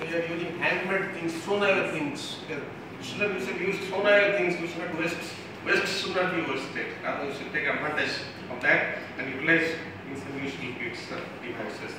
they are using handmade things, so things. You should use so things. You should not waste. Waste should not be wasted. Rather, you should take advantage of that and utilize in some useful kits devices.